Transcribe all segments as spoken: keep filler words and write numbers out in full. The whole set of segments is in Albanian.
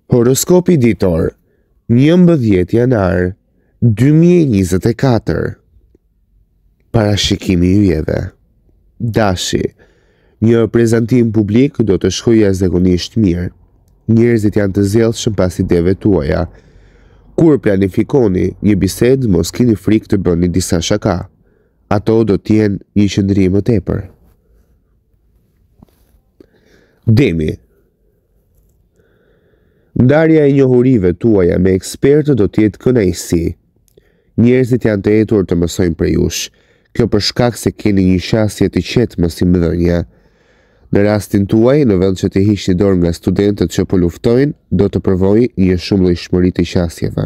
Horoskopi ditor, njëmbëdhjetë janar dy mijë e njëzet e katër. Parashikimi i yjeve. Dashi. Një prezantim publik do të shkojë jashtëzakonisht mirë. Njerëzit janë të zellshëm pas ideve tuaja. Kur planifikoni një bisedë, mos keni frikë të bëni disa shaka. Ato do të jenë një qëndrim më tepër. Demi. Ndarja e njohurive tuaja me ekspertë do të jetë kënaqësi. Njerëzit janë të etur të mësojnë prej jush. Kjo për shkak se keni një qasje të qetë mësimdhënie. Në rastin tuaj, në vend që të hiqni dorë nga studentët që po luftojnë, do të provojë një shumëllojshmëri të qasjeve.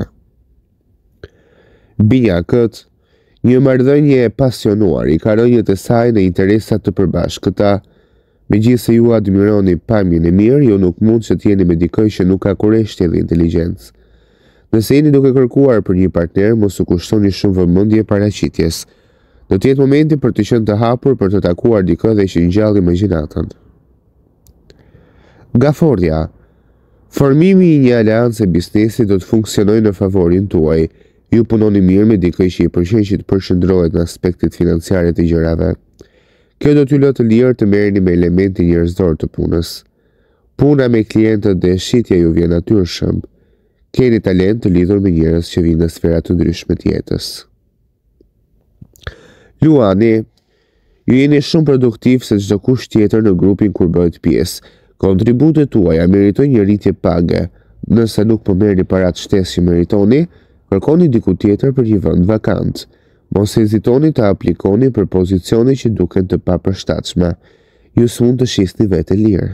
Binjakët. Një marrëdhënie e pasionuar i ka rënjët e saj në interesat të përbashkëta. Megjithëse ju admironi pamjen e mirë, ju nuk mund që t'jeni me dikoj që nuk ka kurreshtje dhe inteligjencë. Nëse jeni duke kërkuar për një partner, mos u kushtoni shumë vëmendje paraqitjes. Do të jetë momenti për të qenë të hapur për të takuar dikë dhe që ngjalli imagjinatën. Gaforrja. Formimi i një aleance biznesi do të funksionojë në favorin tuaj. Ju punoni mirë me dikë që i pëlqen që të përqendrohet në aspektet financiare të gjërave. Kjo do t'ju lë të lirë të merreni me elementi njerëzor të punës. Puna me klientët dhe shitja ju vjen natyrshëm. Keni talent të lidhur me njerëz që vinë nga sfera të ndryshme të jetës. Luani. Ju jeni shumë produktiv se çdo kush tjetër në grupin kur bëhet pjesë. Kontributet tuaja meritojnë një rritje page. Nëse nuk po merrni paratë shtesë që meritoni, kërkoni diku tjetër për një vend vakant. Mos hezitoni të aplikoni për pozicione që duken të papërshtatshme. Ju s'mund të shisni vete lirë.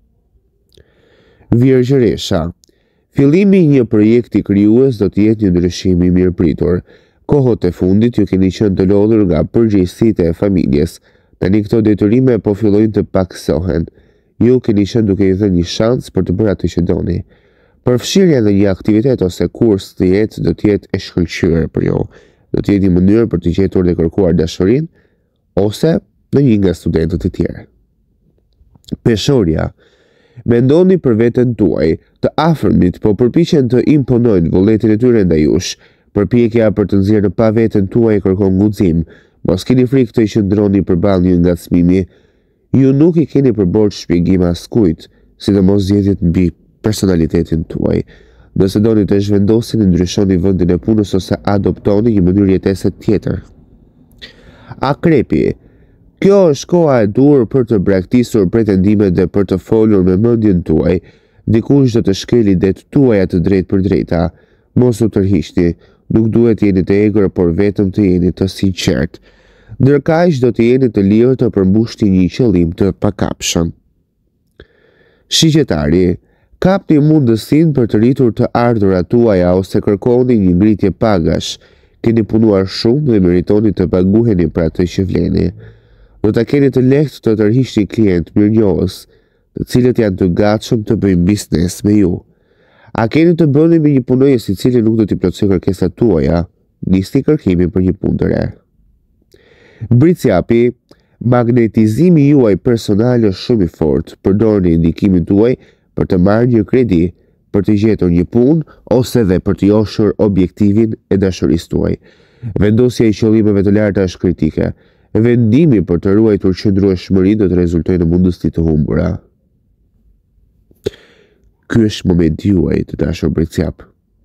Vjergjëresha. Fillimi i një projekti krijues do të jetë një ndryshim i mirëpritur. Kohët e fundit ju keni qenë të lodhur nga përgjegjësitë e familjes. Tani këto detyrime po fillojnë të paksohen. Ju keni qenë duke i dhënë një shans për të bërë atë që doni. Përfshirja në një aktivitet ose kurs të jetë do të jetë e shkëlqyer për ju. Do të jetë një mënyrë për të gjetur dhe kërkuar dashurinë ose në një nga studentët e tjerë. Peshorja. Mendoni për veten tuaj, të afërmit po përpiqen të imponojnë vullnetin e tyre ndaj jush. Përpjekja për të nxjerrë pa veten tuaj kërkon guxim. Mos keni frikë të qëndroni përballë një ngacmimi. Ju nuk i keni përborxh shpjegim askujt, sidomos zgjedhjet mbi personalitetin tuaj. Nëse doni të zhvendosni, ndryshoni vendin e punës ose adoptoni një mënyrë jetese tjetër. Akrepi. Kjo është koha e dur për të braktisur pretendimet dhe për të folur me mendjen tuaj. Dikush do të shkeli det tuaja të drejtë për drejta. Mos u tërhiqni. Nuk duhet jeni të egër, por vetëm të jeni të sinqert. Ndërkaq do të jeni të lirë të përmbushni një qëllim të pakapshëm. Shigjetari. Kapni mundësinë për të rritur të ardhurat tuaja ose kërkoni një ngritje pagash. Keni punuar shumë dhe meritoni të paguheni për atë që vleni. Do ta keni të lehtë të tërhiqni klient mirënjohës, të cilët janë të gatshëm të bëjnë biznes me ju. A keni të bëni me një punonjës i cili nuk do t'i plotësojë kërkesat tuaja? Nisni kërkimin për një punë të re. Bricjapi. Magnetizimi juaj personal është shumë i fortë. Përdorni ndikimin tuaj për të marrë një kredi, për të gjetur një punë ose dhe për të joshur objektivin e dashurisë tuaj. Vendosja i qëllimeve të larta është kritike. Vendimi për të ruajtur qëndrueshmëri do të rezultojë në mundësi të humbura. Ky është momenti juaj të dashur bricjap.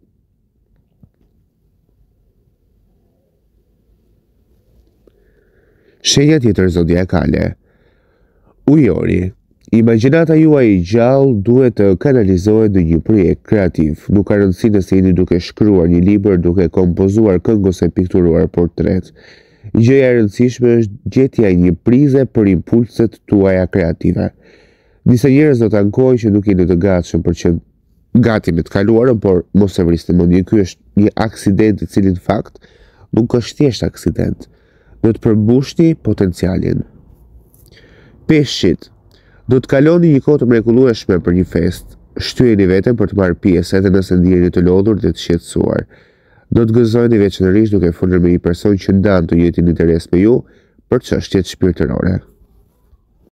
Shenja tjetër zodiakale. Ujori. Imagjinata juaj i gjallë duhet të kanalizohet në një projekt kreativ. Nuk ka rëndësi nëse jeni duke shkruar një libër, duke kompozuar këngë ose pikturuar portret. Gjëja e rëndësishme është gjetja e një prize për impulset tuaja kreative. Disa njerëz do të ankojnë që nuk jeni të gatshëm për që gati me të kaluarën, por mos e vrisni mendjen. Ky është një aksident i cili në fakt nuk është thjesht aksident. Do të përmbushni potencialin. Peshqit. Do të kaloni një kohë të mrekullueshme për një fest. Shtyheni veten për të marrë pjesë edhe nëse ndiheni të lodhur dhe të shqetësuar. Do të gëzojeni veçanërisht duke folur me një person që ndan të njëjtin interes me ju për çështjet shpirtërore.